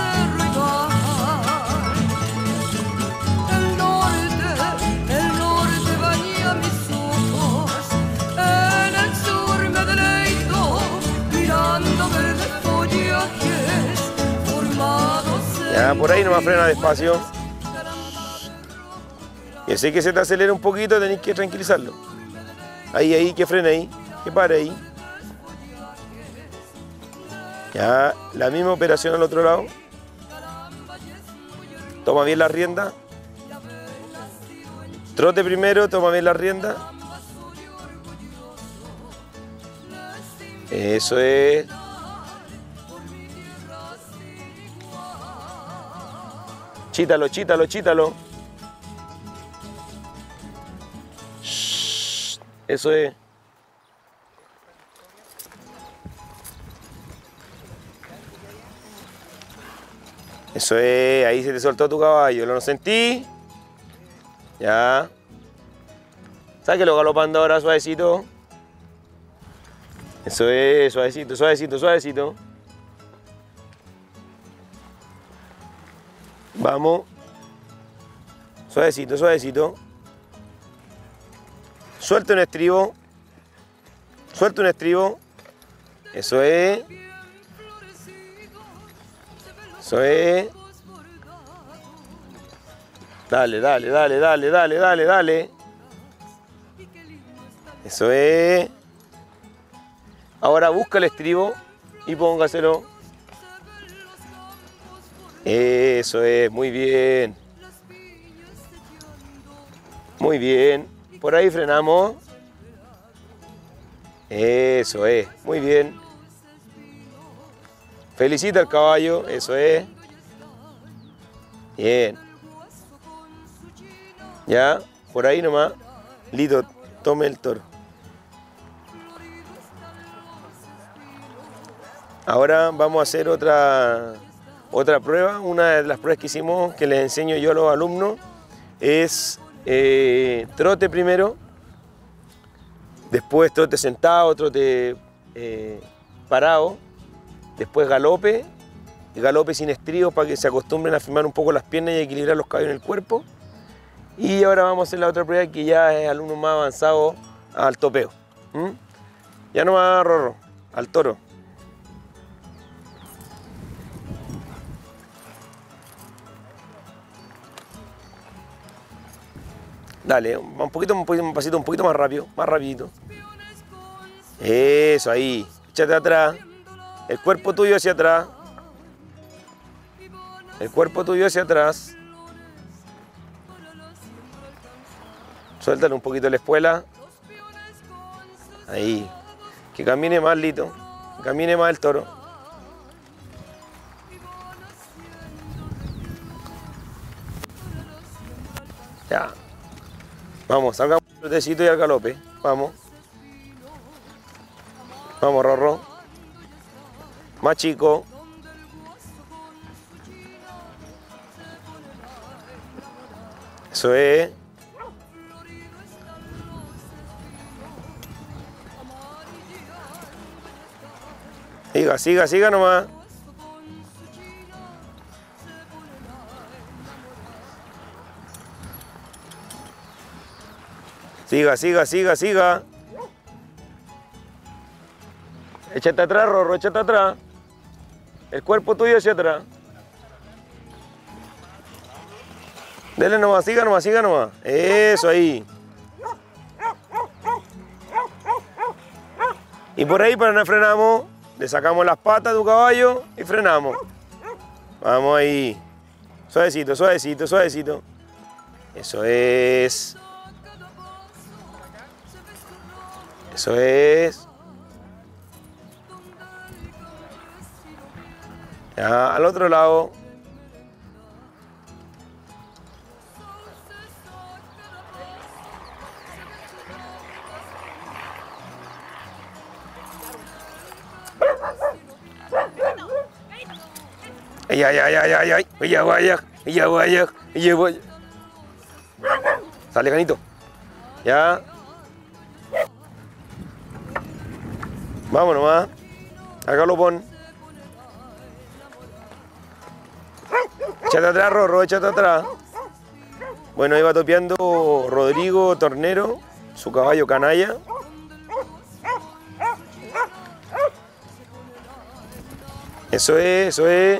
Ya, por ahí nomás frena despacio. Y sé que se te acelera un poquito, tenés que tranquilizarlo. Ahí, que frena ahí, que pare ahí. Ya, la misma operación al otro lado. Toma bien la rienda. Trote primero, toma bien la rienda. Eso es. Chítalo. Shh, eso es. Eso es, ahí se te soltó tu caballo, ¿lo sentí? Ya. Sáquelo galopando ahora suavecito. Eso es, suavecito. Vamos. Suavecito. Suelta un estribo. Eso es. Dale. Eso es. Ahora busca el estribo y póngaselo. Eso es, muy bien. Por ahí frenamos. Eso es, muy bien. Felicita al caballo, eso es. Bien. Ya, por ahí nomás. Lito, tome el toro. Ahora vamos a hacer otra prueba. Una de las pruebas que hicimos, que les enseño yo a los alumnos, es trote primero, después trote sentado, trote parado, después galope sin estribos para que se acostumbren a firmar un poco las piernas y equilibrar los caballos en el cuerpo. Y ahora vamos a hacer la otra prueba que ya es alumno más avanzado al topeo. Ya no más, Rorro, al toro. Dale, un pasito un poquito más rápido, más rapidito. Eso, ahí. Échate atrás. El cuerpo tuyo hacia atrás. Suéltale un poquito la espuela. Ahí. Que camine más, Lito. Que camine más el toro. Ya. Vamos, salgamos el trotecito y al galope. Vamos. Vamos, Rorro. Más chico. Eso es. Siga nomás. Siga. Échate atrás, Rorro, échate atrás. El cuerpo tuyo hacia atrás. Dele nomás, siga nomás. Eso, ahí. Y por ahí, para no frenamos. Le sacamos las patas a tu caballo y frenamos. Vamos ahí. Suavecito, suavecito, suavecito. Eso es. Eso es. Ya, al otro lado. Ay, ay, ay, ay, ay, ay, ay, ay, ay, ay, ay. Sale, Janito. Ya. Vámonos más. Acá lo pon. Échate atrás, Rorro, échate atrás. Bueno, ahí va topeando Rodrigo Tornero, su caballo Canalla. Eso es, eso es.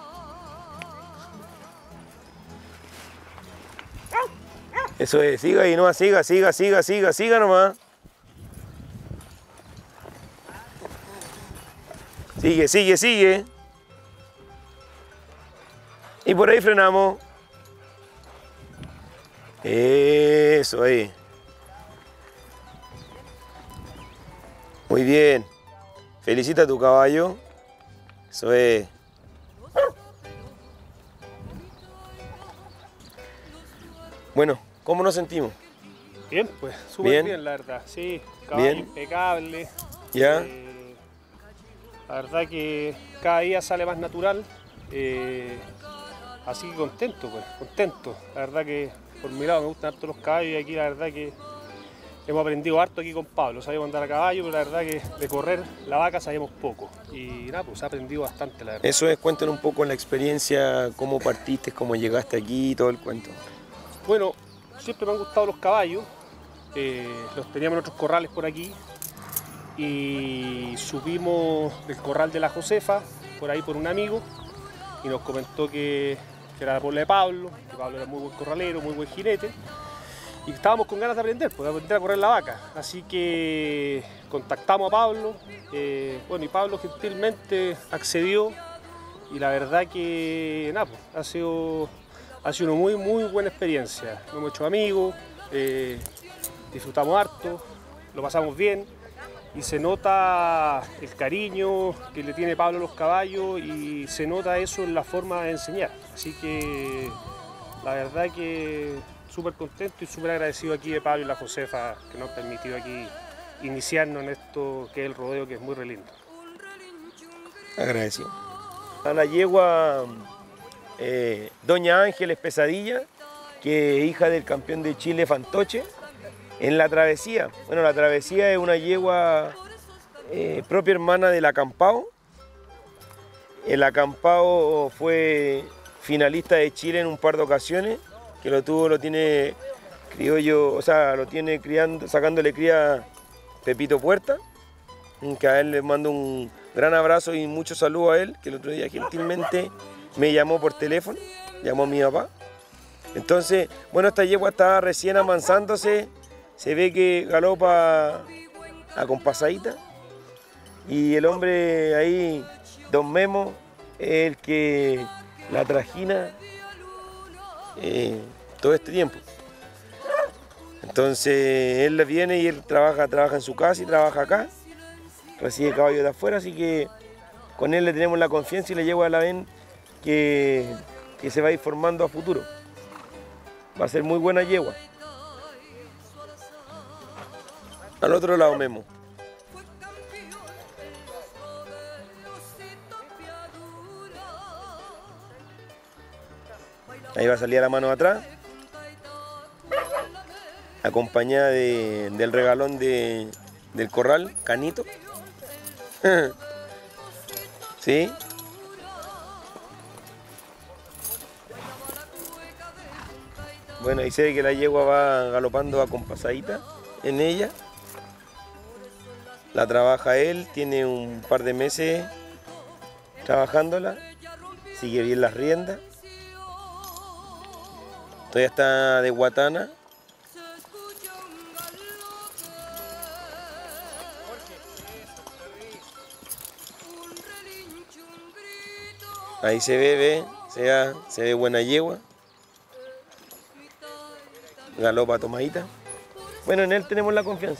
Eso es, siga ahí nomás, siga, siga, siga, siga, siga nomás. Sigue, sigue, sigue. Y por ahí frenamos. Eso ahí. Muy bien. Felicita a tu caballo. Eso es. Bueno, ¿cómo nos sentimos? Bien, pues súper bien, la verdad. Sí, caballo Bien. impecable. ¿Ya? La verdad que cada día sale más natural. Así que contento, pues, contento. La verdad que por mi lado me gustan harto los caballos y aquí la verdad que hemos aprendido harto aquí con Pablo. Sabíamos andar a caballo, pero la verdad que de correr la vaca sabíamos poco. Y nada, pues se ha aprendido bastante, la verdad. Eso es, cuéntanos un poco la experiencia, cómo partiste, cómo llegaste aquí, todo el cuento. Bueno, siempre me han gustado los caballos. Los teníamos en otros corrales por aquí. Y subimos del corral de la Josefa, por ahí por un amigo. Y nos comentó que era por la de Pablo, que Pablo era muy buen corralero, muy buen jinete. Y estábamos con ganas de aprender a correr la vaca. Así que contactamos a Pablo, bueno, y Pablo gentilmente accedió. Y la verdad que nada, pues, ha sido una muy buena experiencia. Nos hemos hecho amigos, disfrutamos harto, lo pasamos bien. Y se nota el cariño que le tiene Pablo a los caballos y se nota eso en la forma de enseñar. Así que la verdad que súper contento y súper agradecido aquí de Pablo y la Josefa que nos han permitido aquí iniciarnos en esto que es el rodeo, que es muy re lindo. Agradecido. A la yegua Doña Ángeles Pesadilla, que es hija del campeón de Chile Fantoche, en la travesía. Bueno, la travesía es una yegua propia hermana del Acampao. El Acampao fue finalista de Chile en un par de ocasiones, que lo tiene criollo, o sea, lo tiene criando, sacándole cría Pepito Puerta, que a él le mando un gran abrazo y mucho saludo a él, que el otro día gentilmente me llamó por teléfono, llamó a mi papá. Entonces, bueno, esta yegua está recién avanzándose. Se ve que galopa a compasadita y el hombre ahí, Don Memo, es el que la trajina todo este tiempo. Entonces él viene y él trabaja en su casa y trabaja acá, recibe caballos de afuera, así que con él le tenemos la confianza y le llevo a la ven que se va a ir formando a futuro. Va a ser muy buena yegua. Al otro lado, Memo. Ahí va a salir a la mano de atrás, acompañada del regalón del corral, Canito. ¿Sí? Bueno, ahí se ve que la yegua va galopando acompasadita en ella. La trabaja él, tiene un par de meses trabajándola, sigue bien las riendas. Todavía está de guatana. Ahí se ve, se ve buena yegua. Galopa tomadita. Bueno, en él tenemos la confianza.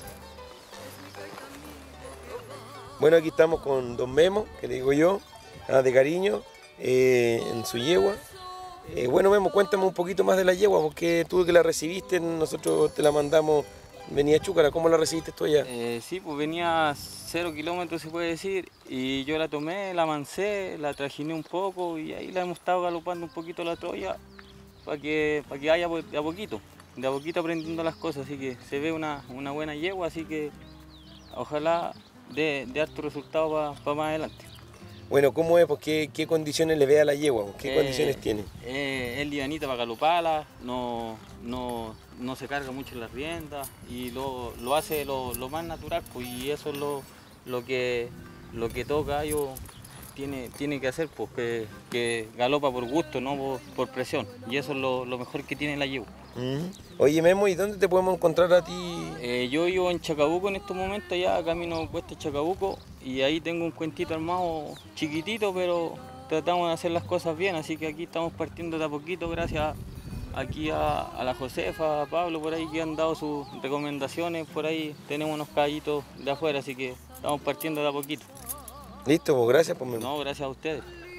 Bueno, aquí estamos con Don Memo, que le digo yo, de cariño, en su yegua. Bueno, Memo, cuéntame un poquito más de la yegua, porque tú que la recibiste, nosotros te la mandamos, venía a Chúcara, ¿cómo la recibiste tú allá? Sí, pues venía 0 kilómetros, se puede decir, y yo la tomé, la amancé, la trajiné un poco y ahí la hemos estado galopando un poquito la Troya para que vaya de a poquito aprendiendo las cosas, así que se ve una buena yegua, así que ojalá dé harto resultado para más adelante. Bueno, ¿cómo es? Pues, ¿qué condiciones le ve a la yegua? ¿Qué condiciones tiene? Es livianita para galoparla, no se carga mucho en las riendas y lo hace lo más natural, pues, y eso es lo que todo gallo tiene que hacer, pues, que galopa por gusto, no por presión, y eso es lo mejor que tiene la yegua. Oye, Memo, ¿y dónde te podemos encontrar a ti? Yo vivo en Chacabuco en estos momentos, ya camino Cuesta Chacabuco, y ahí tengo un cuentito armado chiquitito, pero tratamos de hacer las cosas bien, así que aquí estamos partiendo de a poquito gracias aquí a la Josefa, a Pablo, por ahí que han dado sus recomendaciones, por ahí tenemos unos caballitos de afuera, así que estamos partiendo de a poquito. Listo, pues gracias por Memo. No, gracias a ustedes.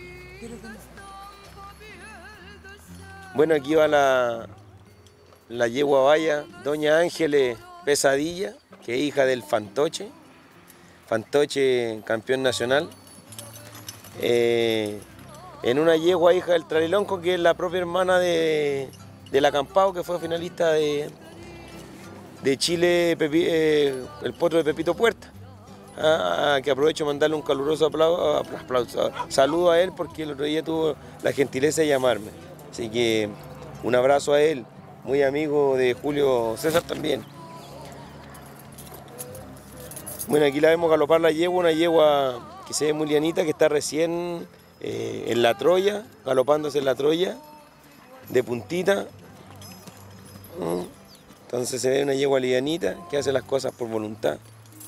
Bueno, aquí va la yegua vaya, Doña Ángeles Pesadilla, que es hija del Fantoche campeón nacional. En una yegua hija del Tralilonco, que es la propia hermana del Acampado, que fue finalista de Chile, el potro de Pepito Puerta. Que aprovecho de mandarle un caluroso saludo a él, porque el otro día tuvo la gentileza de llamarme. Así que un abrazo a él, muy amigo de Julio César también. Bueno, aquí la vemos galopar la yegua, una yegua que se ve muy lianita, que está recién en la Troya, galopándose en la Troya, de puntita. Entonces se ve una yegua lianita que hace las cosas por voluntad.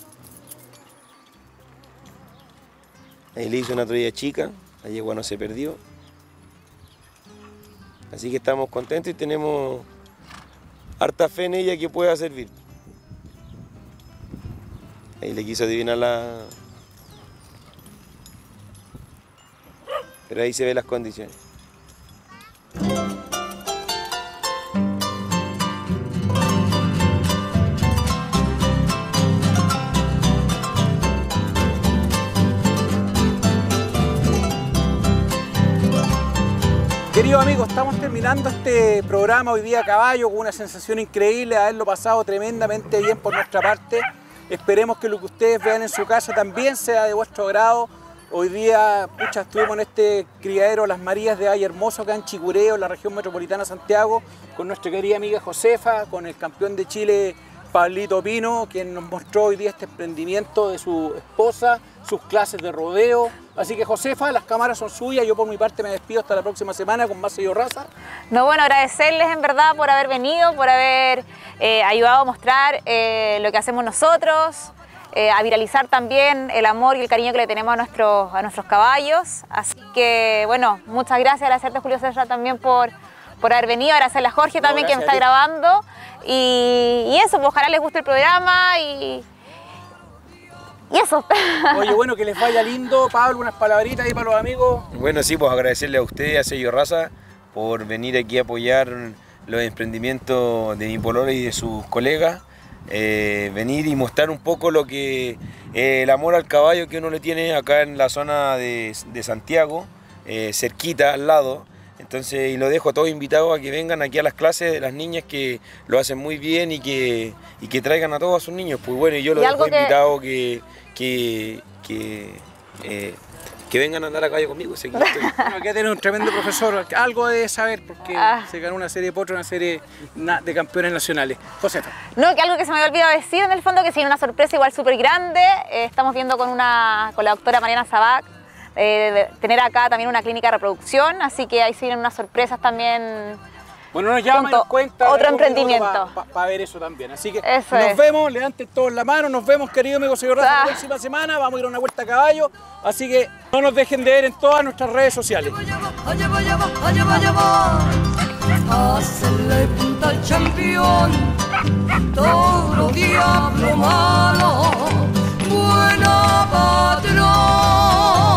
Ahí le hizo una Troya chica, la yegua no se perdió. Así que estamos contentos y tenemos harta fe en ella que pueda servir. Ahí le quiso adivinar la... Pero ahí se ven las condiciones. Queridos amigos, estamos terminando este programa hoy día a caballo con una sensación increíble de haberlo pasado tremendamente bien por nuestra parte. Esperemos que lo que ustedes vean en su casa también sea de vuestro agrado. Hoy día estuvimos en este criadero Las Marías de Valle Hermoso, acá en Chicureo, en la región metropolitana de Santiago, con nuestra querida amiga Josefa, con el campeón de Chile Pablito Pino, quien nos mostró hoy día este emprendimiento de su esposa, sus clases de rodeo. Así que Josefa, las cámaras son suyas, yo por mi parte me despido hasta la próxima semana con más Sello Raza. No, bueno, agradecerles en verdad por haber venido, por haber ayudado a mostrar lo que hacemos nosotros, a viralizar también el amor y el cariño que le tenemos a nuestros caballos. Así que bueno, muchas gracias, agradecerte Julio César también por haber venido, agradecerle a Jorge también que me está grabando. Y eso, pues ojalá les guste el programa y eso. Oye, bueno, que les vaya lindo. Pablo, unas palabritas ahí para los amigos. Bueno, sí, pues agradecerle a ustedes, a Sello Raza, por venir aquí a apoyar los emprendimientos de mi polola y de sus colegas. Venir y mostrar un poco lo que el amor al caballo que uno le tiene acá en la zona de Santiago, cerquita, al lado. Entonces, y lo dejo a todos invitados a que vengan aquí a las clases de las niñas que lo hacen muy bien y que traigan a todos a sus niños. Pues bueno, y yo los dejo invitados que vengan a andar a caballo conmigo. Aquí tiene un tremendo profesor, algo de saber, porque se ganó una serie de potros, una serie de campeones nacionales. Josefa. No, que algo que se me había olvidado decir en el fondo, que sí, una sorpresa igual súper grande. Estamos viendo con la doctora Mariana Sabac, tener acá también una clínica de reproducción, así que ahí siguen unas sorpresas también Bueno, nos llama y nos cuenta otro emprendimiento. Para ver eso también. Así que eso nos vemos, levanten todos la mano, nos vemos, querido amigo Sello Raza, la próxima semana. Vamos a ir a una vuelta a caballo. Así que no nos dejen de ver en todas nuestras redes sociales. Hacerle punta al campeón, todo diablo malo, buena patrón.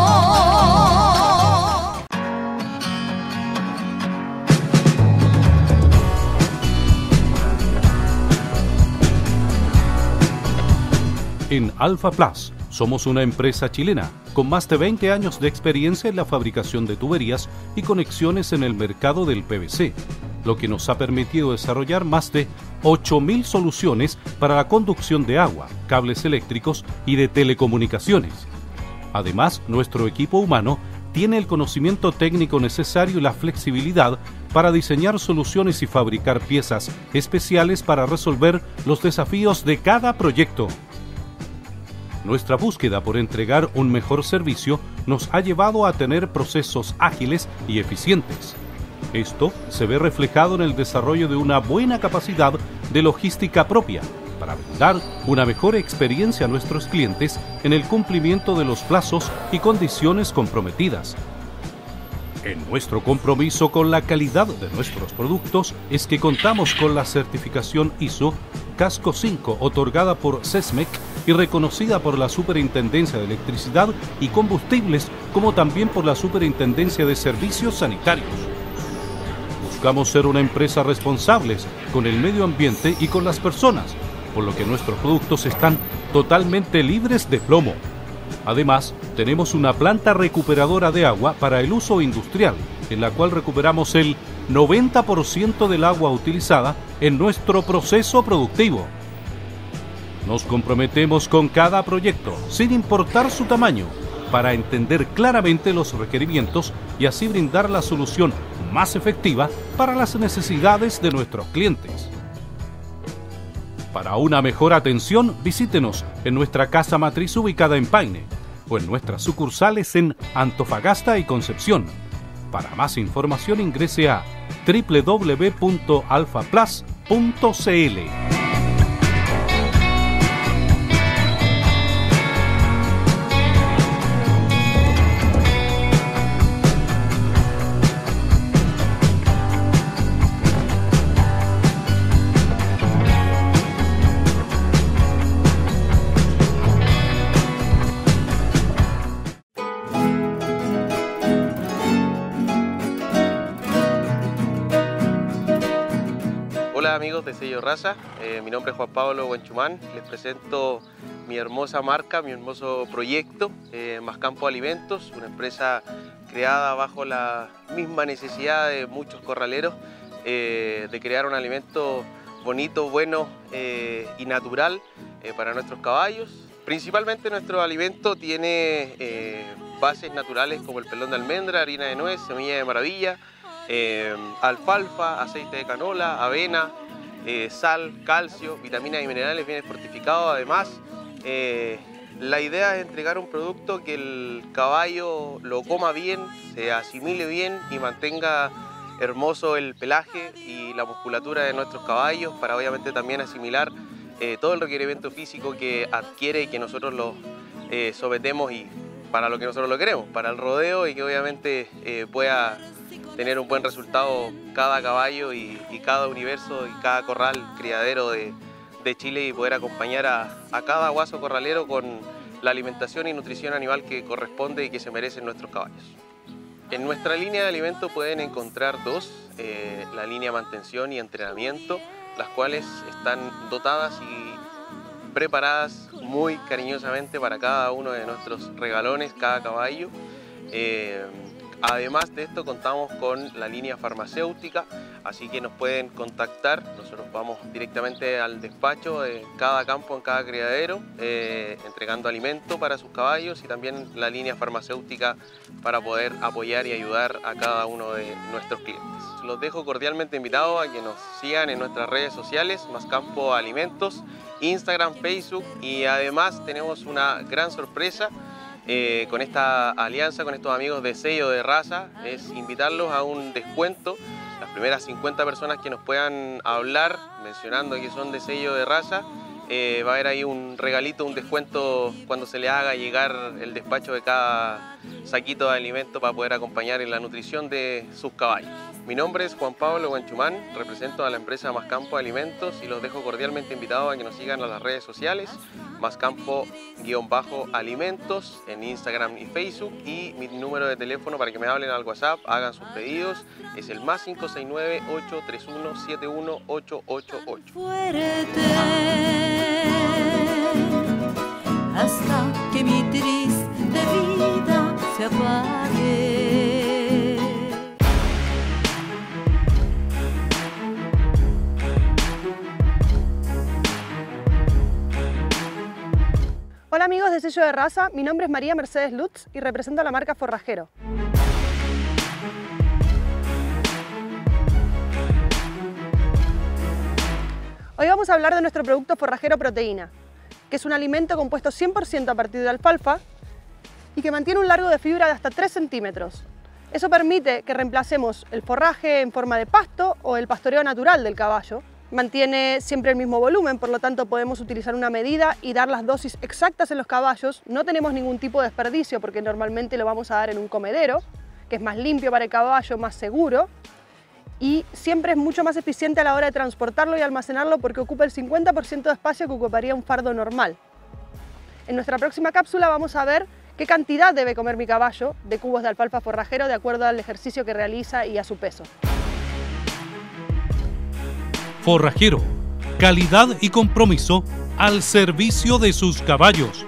En Alfa Plus somos una empresa chilena con más de 20 años de experiencia en la fabricación de tuberías y conexiones en el mercado del PVC, lo que nos ha permitido desarrollar más de 8.000 soluciones para la conducción de agua, cables eléctricos y de telecomunicaciones. Además, nuestro equipo humano tiene el conocimiento técnico necesario y la flexibilidad para diseñar soluciones y fabricar piezas especiales para resolver los desafíos de cada proyecto. Nuestra búsqueda por entregar un mejor servicio nos ha llevado a tener procesos ágiles y eficientes. Esto se ve reflejado en el desarrollo de una buena capacidad de logística propia para brindar una mejor experiencia a nuestros clientes en el cumplimiento de los plazos y condiciones comprometidas. En nuestro compromiso con la calidad de nuestros productos es que contamos con la certificación ISO Casco 5 otorgada por SESMEC y reconocida por la Superintendencia de Electricidad y Combustibles, como también por la Superintendencia de Servicios Sanitarios. Buscamos ser una empresa responsable con el medio ambiente y con las personas, por lo que nuestros productos están totalmente libres de plomo. Además, tenemos una planta recuperadora de agua para el uso industrial, en la cual recuperamos el 90% del agua utilizada en nuestro proceso productivo. Nos comprometemos con cada proyecto, sin importar su tamaño, para entender claramente los requerimientos y así brindar la solución más efectiva para las necesidades de nuestros clientes. Para una mejor atención, visítenos en nuestra casa matriz ubicada en Paine o en nuestras sucursales en Antofagasta y Concepción. Para más información ingrese a www.alfaplus.cl. Hola amigos de Sello Raza, mi nombre es Juan Pablo Guanchumán, les presento mi hermosa marca, mi hermoso proyecto, Mascampo Alimentos, una empresa creada bajo la misma necesidad de muchos corraleros de crear un alimento bonito, bueno y natural para nuestros caballos. Principalmente nuestro alimento tiene bases naturales como el pelón de almendra, harina de nuez, semilla de maravilla, alfalfa, aceite de canola, avena, sal, calcio, vitaminas y minerales bien fortificados. Además, la idea es entregar un producto que el caballo lo coma bien, se asimile bien y mantenga hermoso el pelaje y la musculatura de nuestros caballos para obviamente también asimilar todo el requerimiento físico que adquiere y que nosotros lo sometemos y para lo que nosotros lo queremos, para el rodeo y que obviamente pueda tener un buen resultado cada caballo y cada universo y cada corral criadero de Chile y poder acompañar a cada guaso corralero con la alimentación y nutrición animal que corresponde y que se merecen nuestros caballos. En nuestra línea de alimentos pueden encontrar dos, la línea mantención y entrenamiento, las cuales están dotadas y preparadas muy cariñosamente para cada uno de nuestros regalones, cada caballo. Además de esto contamos con la línea farmacéutica, así que nos pueden contactar, nosotros vamos directamente al despacho de cada campo, en cada criadero, entregando alimento para sus caballos y también la línea farmacéutica para poder apoyar y ayudar a cada uno de nuestros clientes. Los dejo cordialmente invitados a que nos sigan en nuestras redes sociales, Mascampo Alimentos, Instagram, Facebook y además tenemos una gran sorpresa. Con esta alianza, con estos amigos de Sello de Raza, es invitarlos a un descuento las primeras 50 personas que nos puedan hablar mencionando que son de sello de raza, va a haber ahí un regalito, un descuento cuando se le haga llegar el despacho de cada saquito de alimento para poder acompañar en la nutrición de sus caballos. Mi nombre es Juan Pablo Guanchumán, represento a la empresa Mascampo Alimentos y los dejo cordialmente invitados a que nos sigan a las redes sociales, Mascampo_alimentos en Instagram y Facebook, y mi número de teléfono para que me hablen al WhatsApp, hagan sus pedidos, es el +569 831 71888. Hasta que mi triste vida se apague. Hola amigos de Sello de Raza, mi nombre es María Mercedes Lutz y represento a la marca Forrajero. Hoy vamos a hablar de nuestro producto Forrajero Proteína, que es un alimento compuesto 100% a partir de alfalfa y que mantiene un largo de fibra de hasta 3 centímetros. Eso permite que reemplacemos el forraje en forma de pasto o el pastoreo natural del caballo. Mantiene siempre el mismo volumen, por lo tanto podemos utilizar una medida y dar las dosis exactas en los caballos. No tenemos ningún tipo de desperdicio porque normalmente lo vamos a dar en un comedero, que es más limpio para el caballo, más seguro. Y siempre es mucho más eficiente a la hora de transportarlo y almacenarlo porque ocupa el 50% de espacio que ocuparía un fardo normal. En nuestra próxima cápsula vamos a ver qué cantidad debe comer mi caballo de cubos de alfalfa forrajero de acuerdo al ejercicio que realiza y a su peso. Forrajero, calidad y compromiso al servicio de sus caballos.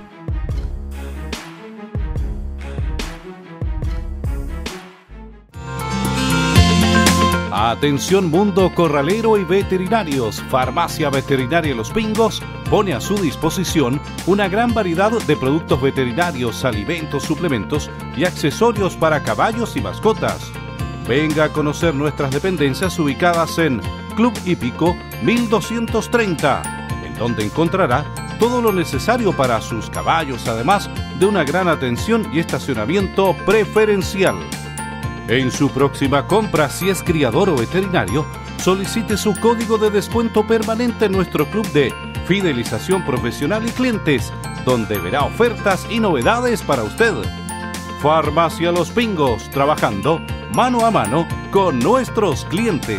Atención mundo corralero y veterinarios, Farmacia Veterinaria Los Pingos pone a su disposición una gran variedad de productos veterinarios, alimentos, suplementos y accesorios para caballos y mascotas. Venga a conocer nuestras dependencias ubicadas en Club Hípico 1230, en donde encontrará todo lo necesario para sus caballos, además de una gran atención y estacionamiento preferencial. En su próxima compra, si es criador o veterinario, solicite su código de descuento permanente en nuestro club de fidelización profesional y clientes, donde verá ofertas y novedades para usted. Farmacia Los Pingos, trabajando mano a mano con nuestros clientes.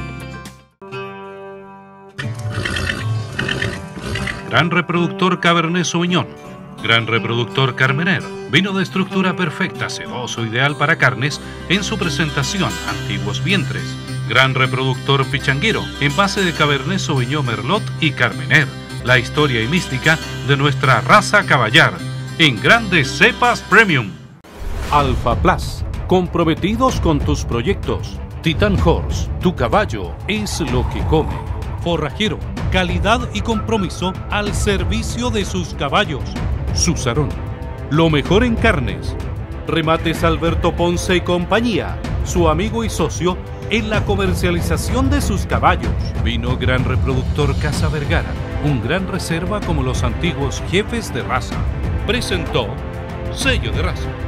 Gran reproductor Cabernet Sauvignon, gran reproductor Carmener, vino de estructura perfecta, sedoso, ideal para carnes en su presentación, antiguos vientres. Gran reproductor Pichanguero, en base de Cabernet Sauvignon Merlot y Carmener, la historia y mística de nuestra raza caballar, en grandes cepas premium. Alpha Plus, comprometidos con tus proyectos. Titan Horse, tu caballo es lo que come. Forrajero, calidad y compromiso al servicio de sus caballos. Susarón, lo mejor en carnes. Remates Alberto Ponce y compañía, su amigo y socio en la comercialización de sus caballos. Vino Gran Reproductor Casa Vergara, un gran reserva como los antiguos jefes de raza. Presentó Sello de Raza.